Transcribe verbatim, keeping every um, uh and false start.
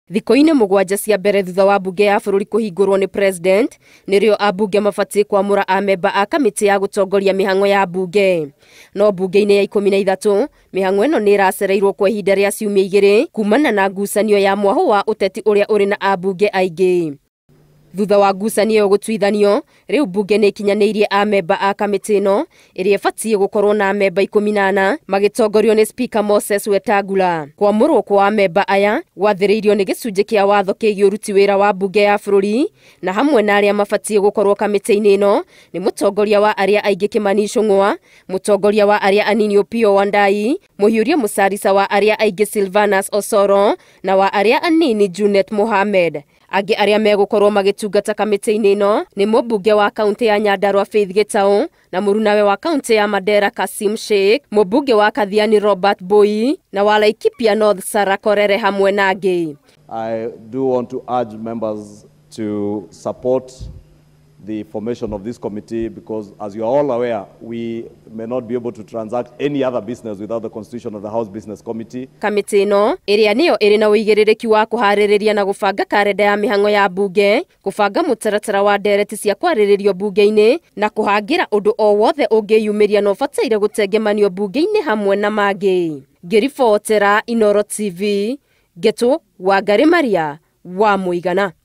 Thiko-inĩ mũgwanja cia mbere thutha wa mbunge ya bũrũri kũhingũrwo nĩ president nĩrĩo ambunge mabatie kwamũra amemba a kamĩtĩ ya gũtongoria mĩhang'o ya mbunge. No mbunge-inĩ ya ikũmi na ithatũ mĩhang'o ĩno nĩ ĩracereirwo kwa ihinda rĩa ciumia igĩrĩ kumana na ngucanio ya mwahũ wa ũteti ũrĩa ũrĩ na ambunge aingĩ. Thutha wa ngucanio ĩyo gũtuithanio, rĩu mbunge nĩ ikinyanĩirie amemba a kamĩtĩ ĩno ĩrĩa ĩbatie gũkorwo na amemba ikũmi na ana magĩtongorio nĩ spika Moses Wetangula. Kwamũrwo kwa amemba aya gwathĩrĩirio nĩ gĩcunjĩ kĩa watho kĩgiĩ ũruti wĩra wa mbunge ya bũrũri, na hamwe na arĩa mabatie gũkorwo kamĩtĩ-inĩ ĩno nĩ mũtongoria wa arĩa aingĩ Kimani Ichung'wa, mũtongoria wa arĩa anini Opiyo Wandayi, mũhiũria mũcarica wa arĩa aingĩ Sylvanus Osoro na wa arĩa anini Junet Mohamed. Angĩ arĩa megũkorwo magĩtungata kamĩtĩ-inĩ ĩno nĩ mũmbunge wa kaunti ya Nyandarua Faith Gĩtaũ na mũrunawe wa kaunti ya Mandera Kasim Sheikh, mũmbunge wa Kathiani Robert Boi na wa Laikipia North Sarah Korere hamwe na angĩ. I do want to urge members to support the formation of this committee because, as you are all aware, we may not be able to transact any other business without the constitution of the House Business Committee. Kamĩtĩ ĩno ĩrĩa nĩyo ĩrĩ na ũigĩrĩrĩki wa kũharĩrĩria na gũbanga karenda ya mĩhang'o ya mbunge, kũbanga mũtaratara wa ndereti cia kwarĩrĩrio mbunge-inĩ na kũhangĩra ũndũ o wothe ũngĩyumĩria na ũbataire gũtengemanio mbunge-inĩ hamwe na mangĩ. Ngĩribotera Inooro T V, Ngetũ Wangari Maria wa Mũigana.